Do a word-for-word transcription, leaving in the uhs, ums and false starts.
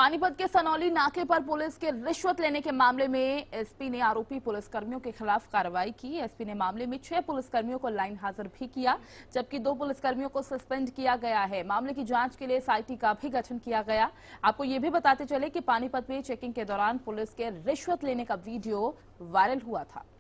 पानीपत के सनौली नाके पर पुलिस के रिश्वत लेने के मामले में एसपी ने आरोपी पुलिसकर्मियों के खिलाफ कार्रवाई की। एसपी ने मामले में छह पुलिसकर्मियों को लाइन हाजिर भी किया, जबकि दो पुलिसकर्मियों को सस्पेंड किया गया है। मामले की जांच के लिए एसआईटी का भी गठन किया गया। आपको ये भी बताते चले कि पानीपत में चेकिंग के दौरान पुलिस के रिश्वत लेने का वीडियो वायरल हुआ था।